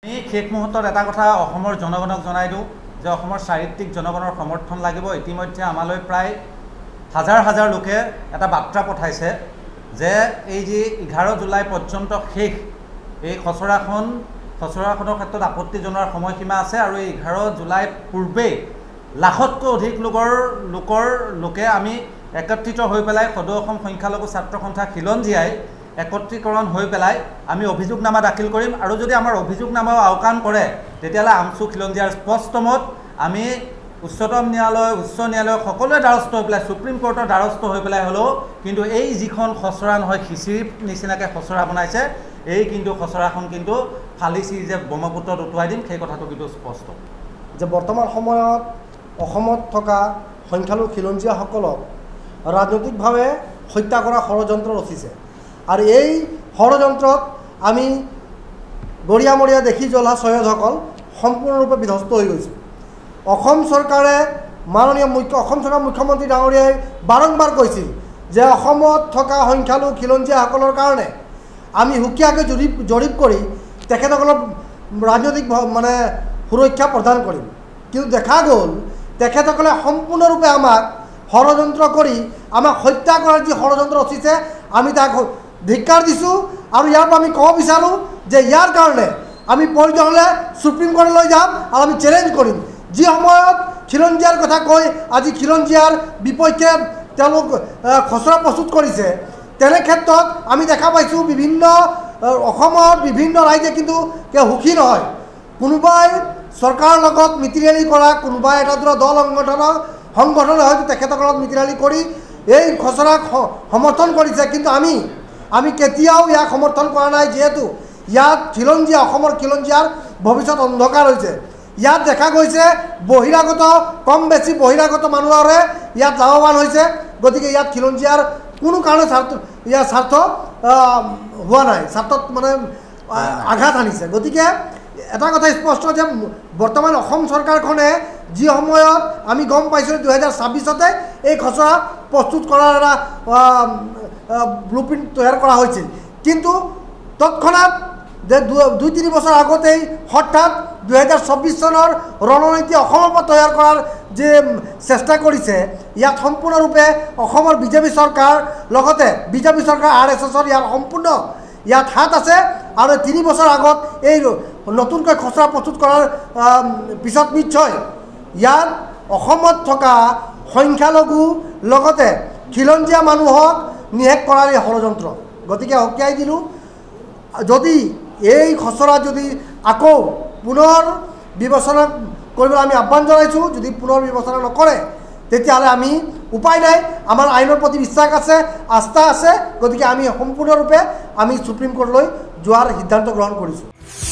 শেষ মুহূৰ্তত এটা কথা অসমৰ জনগণক জনাই দিওঁ যে অসমৰ চাৰিত্ৰিক জনগণৰ সমৰ্থন লাগিব। ইতিমধ্যে আমালৈ প্ৰায় হাজাৰ হাজাৰ লোকে এটা বাৰ্তা পঠাইছে যে এই যে 11 জুলাই পৰ্যন্ত শেষ এই খচৰাখনৰ ক্ষেত্ৰত আপত্তি জনোৱাৰ সময়সীমা আছে আৰু এই 11 জুলাই পূৰ্বে লাখতকৈ অধিক লোকে আমি একত্ৰিত হৈ পেলাই সদৌ অসম সংখ্যালঘু ছাত্ৰ সন্থা খিলঞ্জীয়াই একত্ৰীকৰণ হৈ পেলাই আমি অভিযোগনামা দাখিল কৰিম আৰু যদি আমাৰ অভিযোগনামাও আওকাণ কৰে তেতিয়াহ'লে আমচু খিলঞ্জীয়াৰ স্পষ্ট মত আমি উচ্চতম ন্যায়ালয় উচ্চ ন্যায়ালয় সকলোৱে দ্বাৰস্থ হৈ পেলাই সুপ্ৰিম কোৰ্টৰ দ্বাৰস্থ হৈ পেলাই হ'লেও কিন্তু এই যিখন খচৰা নহয় খিচিৰি নিচিনাকৈ খচৰা বনাইছে এই কিন্তু খচৰাখন কিন্তু ফালিচি যে ব্ৰহ্মপুত্ৰত উটুৱাই দিম সেই কথাটো কিন্তু স্পষ্ট যে বৰ্তমান সময়ত অসমত থকা সংখ্যালঘু খিলঞ্জীয়াসকলক ৰাজনৈতিকভাৱে হত্যা কৰা ষড়যন্ত্ৰ ৰচিছে আৰু এই ষড়যন্ত্ৰত আমি গৰিয়ামৰীয়া দেখি জ্বলা ছয়দসকল সম্পূৰ্ণৰূপে বিধ্বস্ত হৈ গৈছোঁ। অসম চৰকাৰে মাননীয় অসম চৰকাৰ মুখ্যমন্ত্ৰী ডাঙৰীয়াই বাৰম্বাৰ কৈছিল যে অসমত থকা সংখ্যালঘু খিলঞ্জীয়াসকলৰ কাৰণে আমি সুকীয়াকৈ জৰীপ কৰি তেখেতসকলক ৰাজনৈতিক সুৰক্ষা প্ৰদান কৰিম। কিন্তু দেখা গ'ল তেখেতসকলে সম্পূৰ্ণৰূপে আমাক ষড়যন্ত্ৰ কৰি আমাক হত্যা কৰাৰ যি ষড়যন্ত্ৰ ৰচিছে আমি তাক ধিক্কাৰ দিছোঁ আৰু ইয়াৰ পৰা আমি ক'ব বিচাৰোঁ যে ইয়াৰ কাৰণে আমি প্ৰয়োজন হ'লে সুপ্ৰিম কোৰ্টলৈ যাম আৰু আমি চেলেঞ্জ কৰিম। যি সময়ত খিলঞ্জীয়াৰ কথা কৈ আজি খিলঞ্জীয়াৰ বিপক্ষে তেওঁলোক খচৰা প্ৰস্তুত কৰিছে তেনে ক্ষেত্ৰত আমি দেখা পাইছোঁ বিভিন্ন অসমত বিভিন্ন ৰাইজে কিন্তু সুখী নহয়। কোনোবাই চৰকাৰৰ লগত মিতিৰালি কৰা কোনোবাই এটা দল সংগঠনে হয়তো তেখেতসকলক মিতিৰালি কৰি এই খচৰাক সমৰ্থন কৰিছে কিন্তু আমি কেতিয়াও ইয়াক সমৰ্থন কৰা নাই। যিহেতু ইয়াত খিলঞ্জীয়া অসমৰ খিলঞ্জীয়াৰ ভৱিষ্যত অন্ধকাৰ হৈছে। ইয়াত দেখা গৈছে বহিৰাগত কম বেছি বহিৰাগত মানুহৰে ইয়াত লাভৱান হৈছে। গতিকে ইয়াত খিলঞ্জীয়াৰ কোনো কাৰণে স্বাৰ্থ হোৱা নাই, স্বাৰ্থত আঘাত আনিছে। গতিকে এটা কথা স্পষ্ট যে বৰ্তমান অসম চৰকাৰখনে যি সময়ত আমি গম পাইছোঁ 2026 এই খচৰা প্ৰস্তুত কৰাৰ এটা ব্লুপ্ৰিণ্ট তৈয়াৰ কৰা হৈছিল কিন্তু তৎক্ষণাত যে 2-3 বছৰ আগতেই হঠাৎ 2024 চনৰ ৰণনীতি অসমৰ পৰা তৈয়াৰ কৰাৰ যে চেষ্টা কৰিছে ইয়াত সম্পূৰ্ণৰূপে অসমৰ বিজেপি চৰকাৰ লগতে বিজেপি চৰকাৰ RSSৰ ইয়াত হাত আছে আৰু 3 বছৰ আগত এই নতুনকৈ খচৰা প্ৰস্তুত কৰাৰ পিছত নিশ্চয় ইয়াত অসমত থকা সংখ্যালঘু লগতে খিলঞ্জীয়া মানুহক নিশেষ কৰাৰ এই ষড়যন্ত্ৰ। গতিকে সকীয়াই দিলোঁ যদি এই খচৰা যদি আকৌ পুনৰ বিবেচনা কৰিবলৈ আমি আহ্বান জনাইছোঁ। যদি পুনৰ বিবেচনা নকৰে তেতিয়াহ'লে আমি উপায় নাই, আমাৰ আইনৰ প্ৰতি বিশ্বাস আছে, আস্থা আছে। গতিকে আমি সম্পূৰ্ণৰূপে আমি সুপ্ৰিম কোৰ্টলৈ যোৱাৰ সিদ্ধান্ত গ্ৰহণ কৰিছোঁ।